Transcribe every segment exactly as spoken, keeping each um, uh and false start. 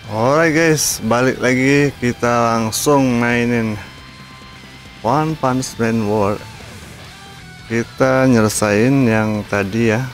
Alright guys, balik lagi kita langsung mainin One Punch Man World. Kita nyelesain yang tadi ya,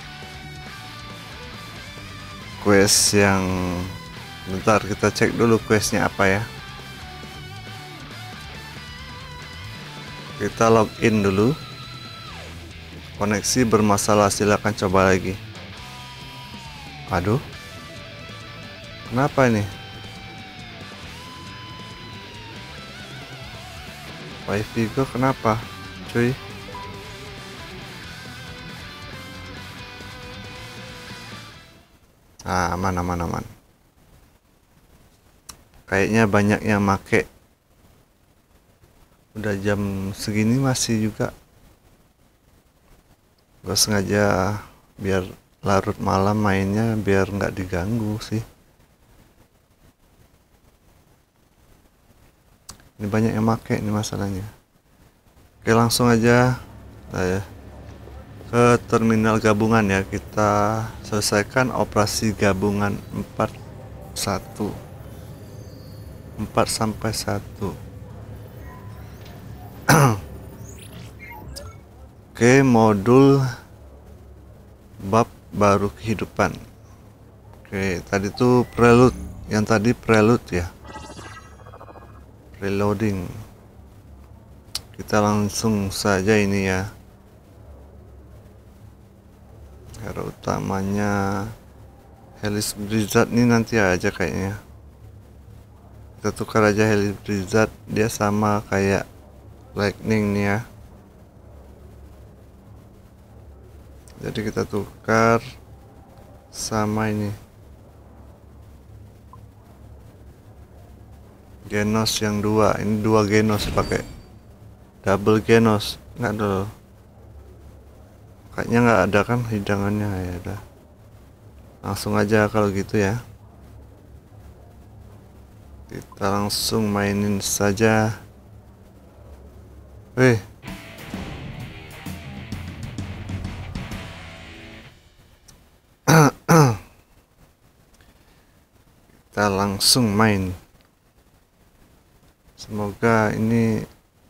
quest yang bentar kita cek dulu questnya apa ya. Kita login dulu. Koneksi bermasalah, silakan coba lagi. Aduh, kenapa ini? Wifi gue kenapa, cuy? Ah, aman aman aman. Kayaknya banyak yang make. Udah jam segini masih juga. Gue sengaja biar larut malam mainnya, biar nggak diganggu sih. Ini banyak yang make ini masalahnya. Oke, langsung aja saya ke terminal gabungan ya. Kita selesaikan operasi gabungan empat satu empat sampai satu. Oke, modul bab baru kehidupan. Oke, tadi tuh prelude, yang tadi prelude ya. Reloading. Kita langsung saja ini ya. Hero utamanya Helix Blizzard ini nanti aja kayaknya. Kita tukar aja Helix Blizzard, dia sama kayak Lightning nih ya. Jadi kita tukar sama ini Genos yang dua. Ini dua Genos pakai double Genos. Nggak dulu, kayaknya nggak ada kan hidangannya ya. Udah langsung aja kalau gitu ya, kita langsung mainin saja. Weh, kita langsung main. Semoga ini,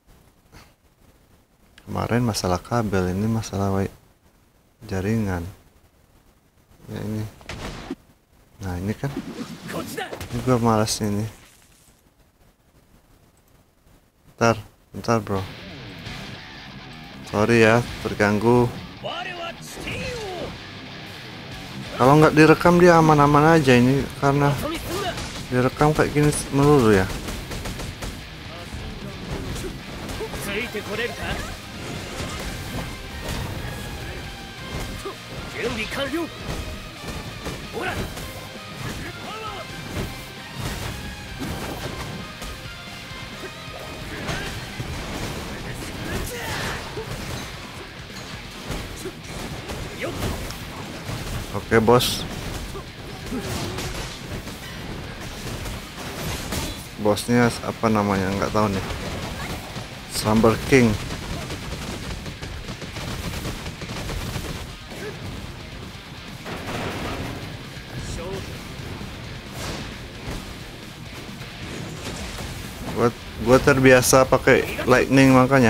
kemarin masalah kabel, ini masalah jaringan ya ini. Nah ini kan, ini gua malas ini. Bentar, bentar bro, sorry ya terganggu. Kalau nggak direkam dia aman-aman aja, ini karena direkam kayak gini melulu ya. Oke bos, bosnya apa namanya nggak tahu nih. Slumber King. Gua, gua terbiasa pakai Lightning makanya.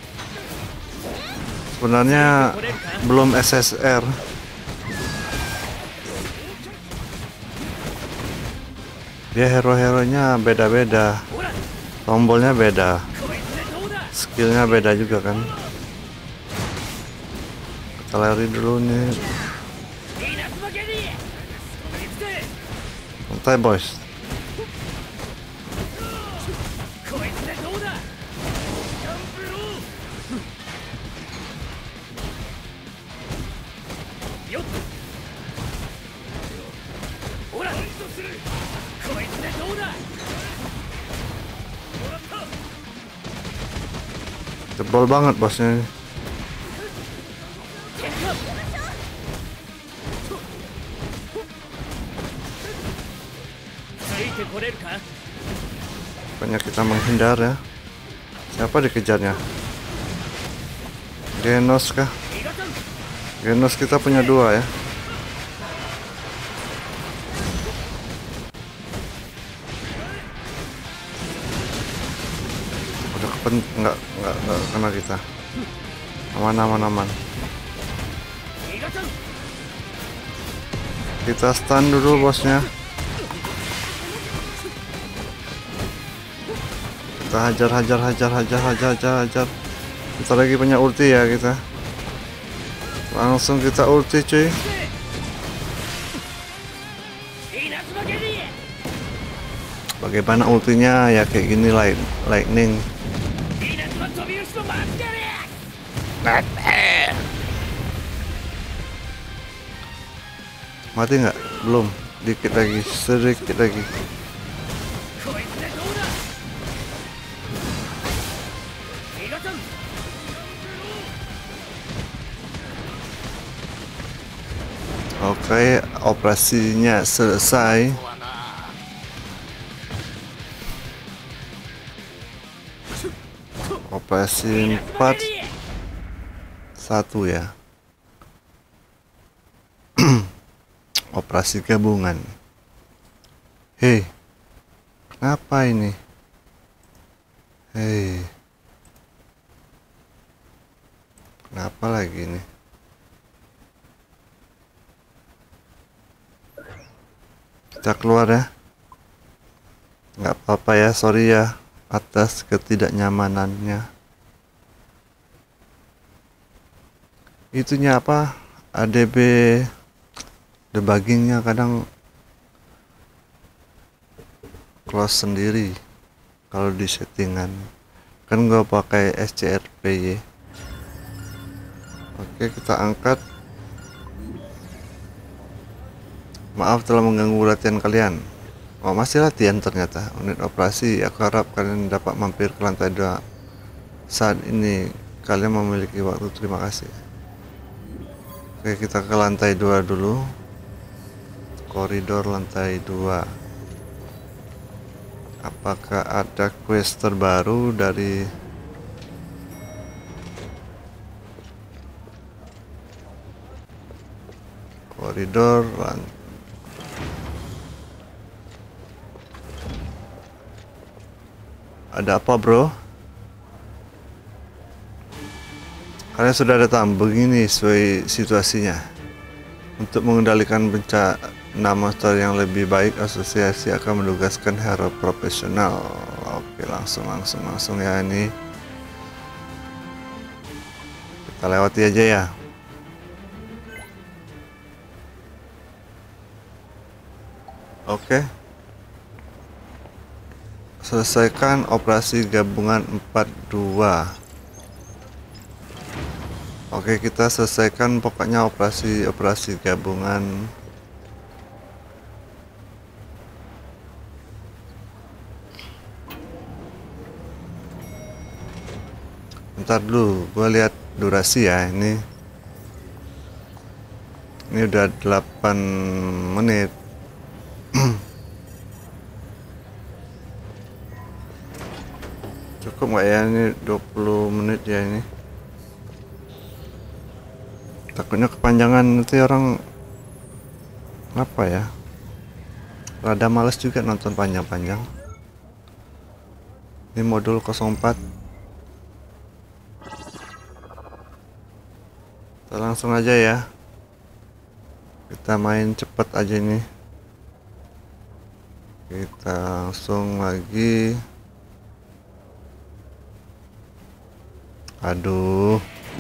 Sebenarnya belum S S R. Dia hero-heronya beda-beda, tombolnya beda, skillnya beda juga kan. Kita lari dulu nih. Santai boys. Tebal banget bosnya ini. Banyak kita menghindar ya. Siapa dikejarnya? Genos kah? Genos kita punya dua ya. pen nggak nggak nggak kena kita. Aman aman aman. Kita stun dulu bosnya. Kita hajar hajar hajar hajar hajar hajar hajar. Kita lagi punya ulti ya kita. Langsung kita ulti cuy. Bagaimana ultinya ya kayak gini, light lightning. Mati nggak? Belum. Dikit lagi, sedikit lagi. Oke, operasinya selesai. Operasi empat satu ya. Operasi gabungan. Hei, kenapa ini? Hei, kenapa lagi ini? Kita keluar ya. Nggak apa-apa ya, sorry ya atas ketidaknyamanannya. Itunya apa? A D B debuggingnya kadang close sendiri kalau di settingan. Kan gua pakai S C R P Y. Oke, kita angkat. Maaf telah mengganggu latihan kalian. Oh, masih latihan ternyata. Unit operasi, aku harap kalian dapat mampir ke lantai dua. Saat ini kalian memiliki waktu. Terima kasih. Oke, kita ke lantai dua dulu. Koridor lantai dua. Apakah ada quest terbaru dari koridor lantai? Ada apa bro? Kalian sudah datang, begini sesuai situasinya. Untuk mengendalikan bencana monster yang lebih baik, asosiasi akan menugaskan hero profesional. Oke, langsung langsung langsung ya ini. Kita lewati aja ya. Oke. Selesaikan operasi gabungan empat dua. Oke, kita selesaikan pokoknya operasi-operasi gabungan. Bentar dulu, gue lihat durasi ya ini. Ini udah delapan menit. Cukup nggak ya ini dua puluh menit ya ini? Takutnya kepanjangan nanti orang apa ya, rada males juga nonton panjang-panjang. Ini modul nol empat. Kita langsung aja ya, kita main cepet aja ini. Kita langsung lagi. Aduh,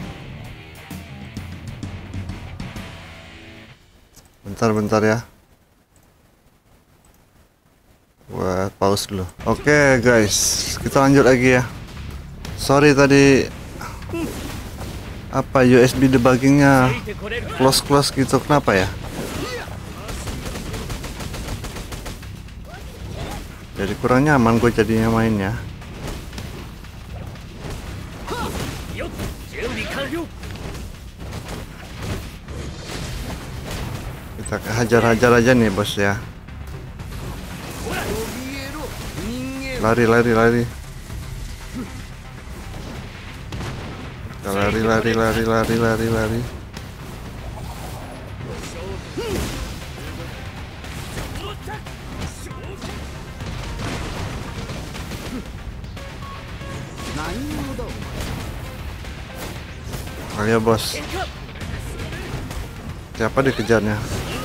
bentar-bentar ya, gua pause dulu. Oke okay, guys, kita lanjut lagi ya. Sorry tadi apa U S B debuggingnya close-close gitu, kenapa ya? Jadi kurang nyaman gue jadinya mainnya. Kita hajar-hajar aja nih bos ya. Lari lari lari. Kita lari lari lari lari lari lari. Ayo bos, siapa dikejarnya?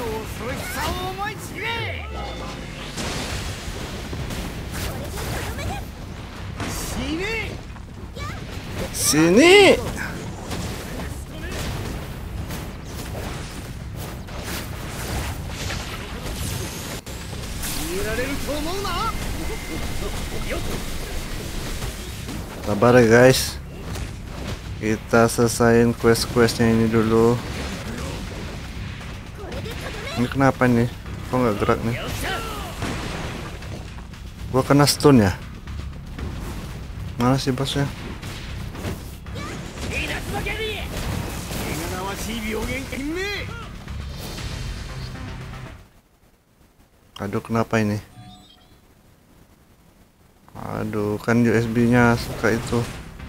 Sini. Sabar ya guys, kita selesain quest-questnya ini dulu. Ini kenapa nih? Kok nggak gerak nih? Gua kena stun ya? Mana sih bosnya? Aduh, kenapa ini? Aduh, kan U S B-nya suka itu.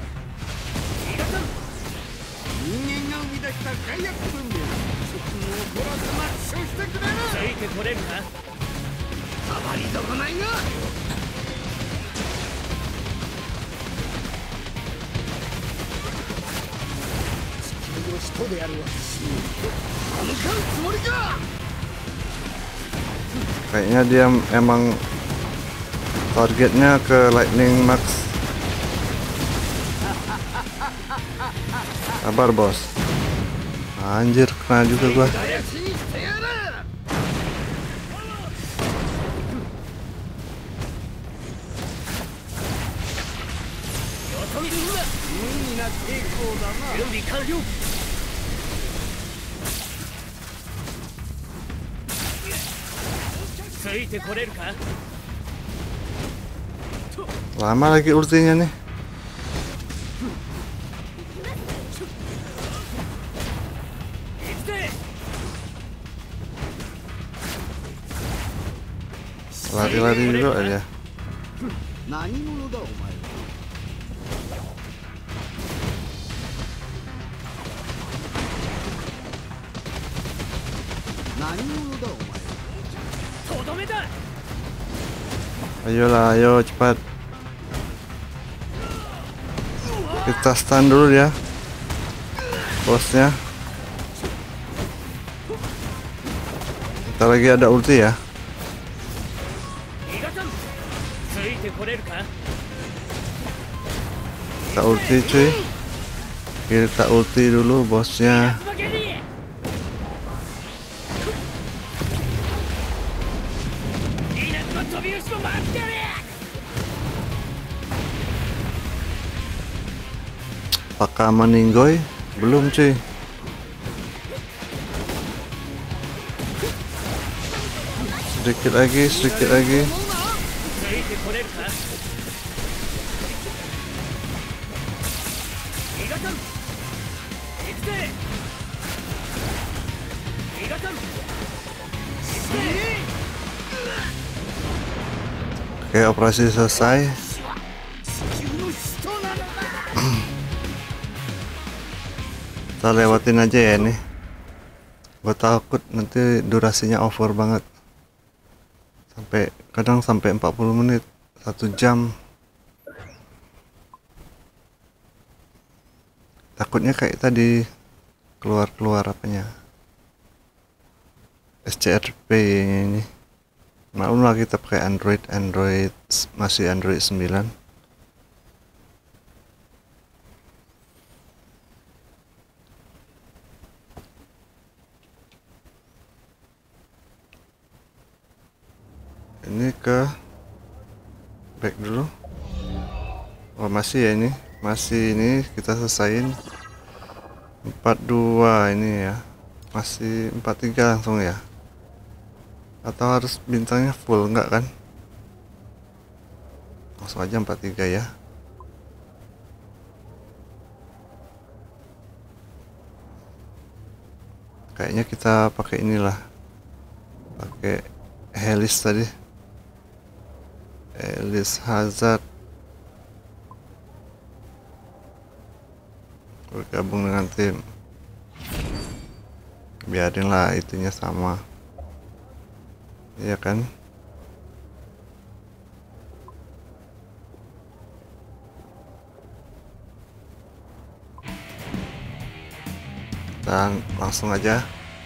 Kayaknya dia emang targetnya ke Lightning Max. Sabar bos. Anjir, kena juga gua. Lama lagi ultinya nih. Lari-lari dulu aja. Ayolah, ayo cepat. Kita stun dulu ya bosnya. Kita lagi ada ulti ya. Kita ulti cuy. Kita ulti dulu bosnya. Apakah meninggoy? Belum cuy. Sedikit lagi, sedikit lagi. Oke, operasi selesai. Kita lewatin aja ya ini. Gue takut nanti durasinya over banget. Sampai kadang sampai empat puluh menit, satu jam. Takutnya kayak tadi keluar-keluar apanya. S C R P ini. Maklum lah kita pakai Android, Android masih Android sembilan. Ini ke back dulu. Oh masih ya, ini masih ini kita selesain empat dua ini ya, masih empat tiga langsung ya, atau harus bintangnya full? Enggak kan, langsung aja empat tiga ya. Kayaknya kita pakai inilah, pakai Helis tadi, Helis Hazard, bergabung dengan tim. Biarinlah itunya sama, iya kan? Dan langsung aja.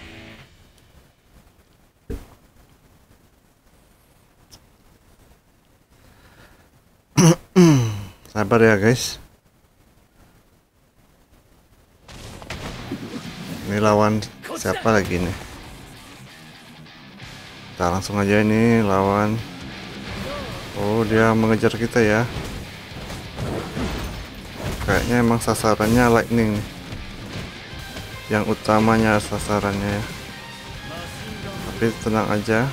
Sabar ya guys. Ini lawan siapa lagi nih? Kita langsung aja ini lawan. Oh, dia mengejar kita ya. Kayaknya emang sasarannya lightning nih. Yang utamanya sasarannya ya. Tapi tenang aja.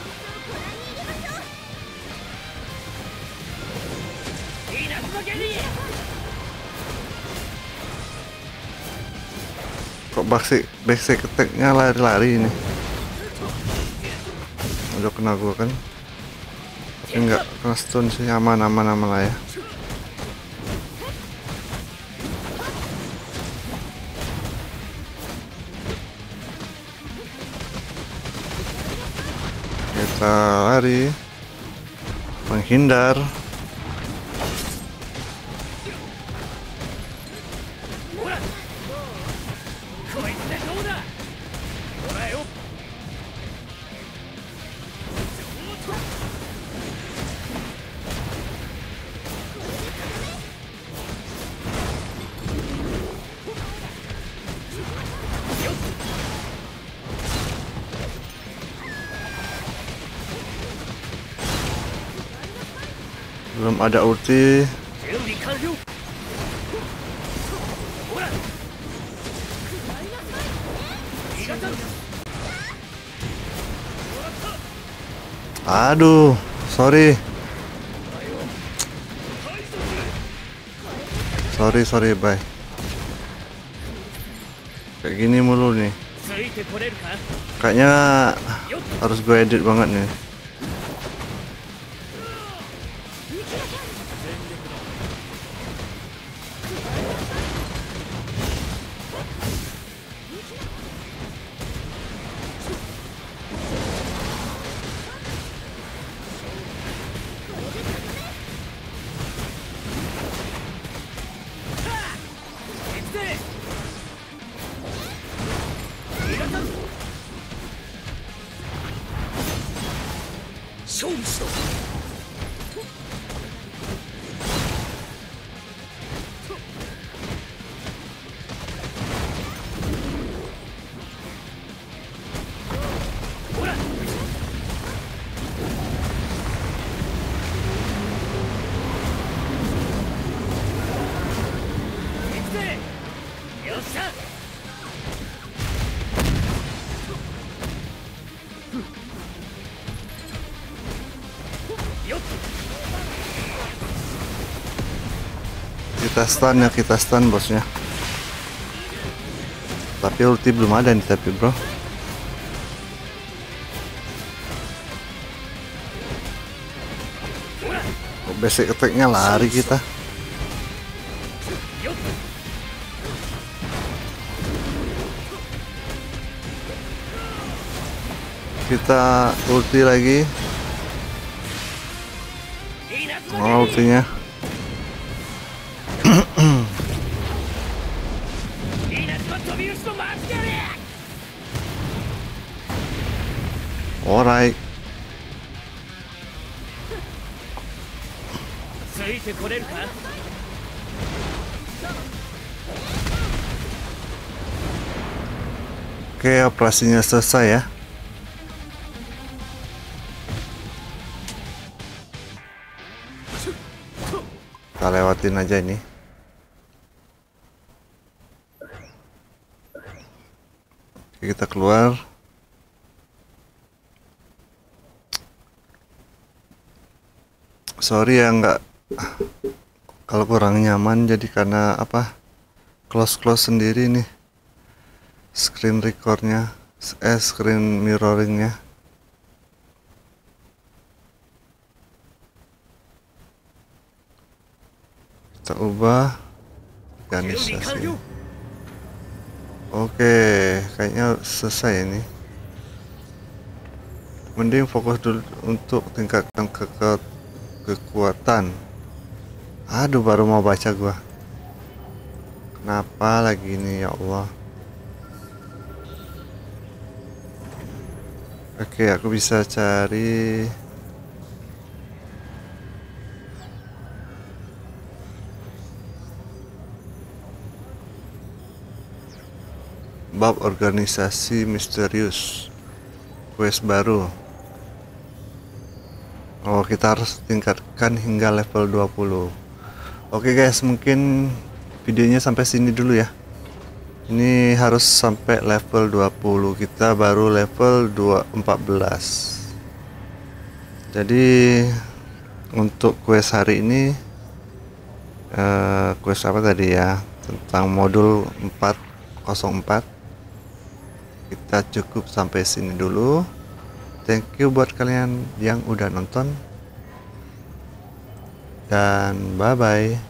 Kok basic basic attack-nya lari-lari ini. Udah kena gua kan. Tapi nggak kena stun sih, aman-aman aman lah ya. Kita lari, menghindar. Belum ada ulti. Aduh, sorry. Sorry, sorry, bye. Kayak gini mulu nih. Kayaknya harus gue edit banget nih. Kita stun ya, kita stun bosnya. Tapi ulti belum ada nih tapi bro. Basic attack-nya lari kita. Kita ulti lagi. Oh, ultinya. Alright. Oke, operasinya selesai ya. Kita lewatin aja ini. Oke, kita keluar. Sorry ya nggak, kalau kurang nyaman jadi karena apa, close close sendiri nih screen recordnya, eh screen mirroringnya. Kita ubah organisasi. Oke, kayaknya selesai ini. Mending fokus dulu untuk tingkatkan ke, ke kekuatan. Aduh, baru mau baca gua. Kenapa lagi ini ya Allah. Oke, aku bisa cari bab organisasi misterius, quest baru. Oh, kita harus tingkatkan hingga level dua puluh. Oke guys, mungkin videonya sampai sini dulu ya. Ini harus sampai level dua puluh, kita baru level dua empat belas. Jadi untuk quest hari ini uh, quest apa tadi ya, tentang modul empat nol empat, kita cukup sampai sini dulu. Thank you buat kalian yang udah nonton, dan bye bye.